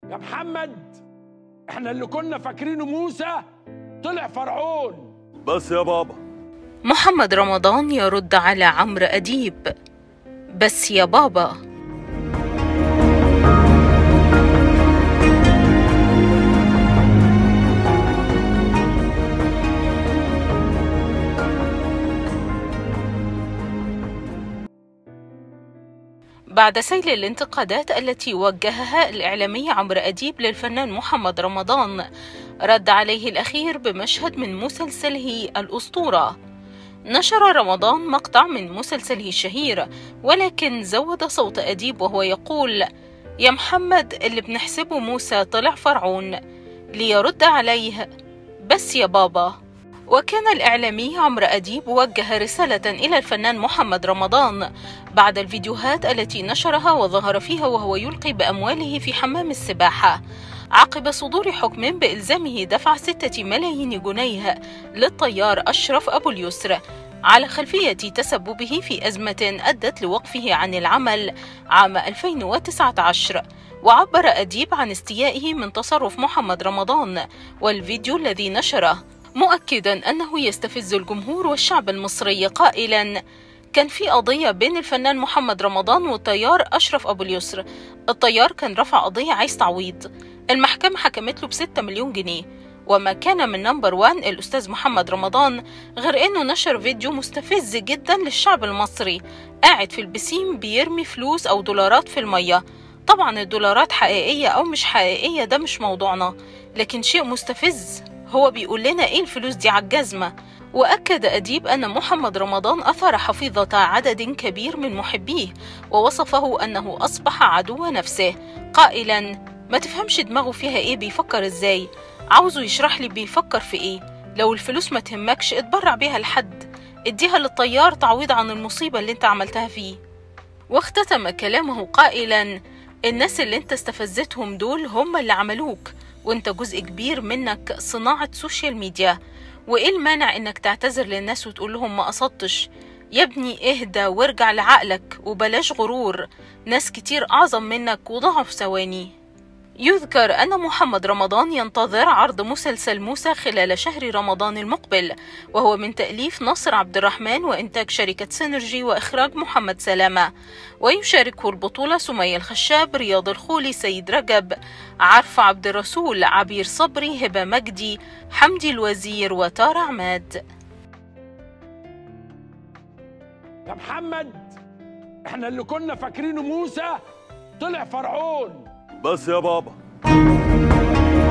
يا محمد، احنا اللي كنا فاكرينه موسى طلع فرعون. بس يا بابا. محمد رمضان يرد على عمرو أديب: بس يا بابا. بعد سيل الانتقادات التي وجهها الإعلامي عمرو أديب للفنان محمد رمضان، رد عليه الأخير بمشهد من مسلسله الأسطورة. نشر رمضان مقطع من مسلسله الشهير، ولكن زود صوت أديب وهو يقول: يا محمد، اللي بنحسبه موسى طلع فرعون، ليرد عليه: بس يا بابا. وكان الإعلامي عمرو أديب وجه رسالة إلى الفنان محمد رمضان بعد الفيديوهات التي نشرها وظهر فيها وهو يلقي بأمواله في حمام السباحة، عقب صدور حكم بإلزامه دفع 6 ملايين جنيه للطيار أشرف أبو اليسر على خلفية تسببه في أزمة أدت لوقفه عن العمل عام 2019. وعبر أديب عن استيائه من تصرف محمد رمضان والفيديو الذي نشره، مؤكدا أنه يستفز الجمهور والشعب المصري، قائلا: كان في قضية بين الفنان محمد رمضان والطيار أشرف أبو اليسر. الطيار كان رفع قضية عايز تعويض، المحكمة حكمت له ب6 مليون جنيه. وما كان من نمبر 1 الأستاذ محمد رمضان غير أنه نشر فيديو مستفز جدا للشعب المصري قاعد في البسين بيرمي فلوس أو دولارات في المية. طبعا الدولارات حقيقية أو مش حقيقية ده مش موضوعنا، لكن شيء مستفز. هو بيقول لنا ايه الفلوس دي عالجزمة. وأكد أديب أن محمد رمضان أثار حفيظة عدد كبير من محبيه، ووصفه أنه أصبح عدو نفسه، قائلا: ما تفهمش دماغه فيها ايه، بيفكر ازاي، عاوزه يشرح لي بيفكر في ايه. لو الفلوس ما تهمكش اتبرع بيها لحد، اديها للطيار تعويض عن المصيبة اللي انت عملتها فيه. واختتم كلامه قائلا: الناس اللي انت استفزتهم دول هم اللي عملوك، وانت جزء كبير منك صناعة سوشيال ميديا، وايه المانع انك تعتذر للناس وتقول لهم ما قصدتش؟ يا ابني اهدى وارجع لعقلك وبلاش غرور، ناس كتير اعظم منك وضعوا في ثواني. يذكر أن محمد رمضان ينتظر عرض مسلسل موسى خلال شهر رمضان المقبل، وهو من تأليف ناصر عبد الرحمن وإنتاج شركة سينرجي وإخراج محمد سلامة، ويشاركه البطولة سمية الخشاب، رياض الخولي، سيد رجب، عرف عبد الرسول، عبير صبري، هبة مجدي، حمدي الوزير، وتارة عماد. يا محمد، احنا اللي كنا فاكرينه موسى طلع فرعون. بس يا بابا.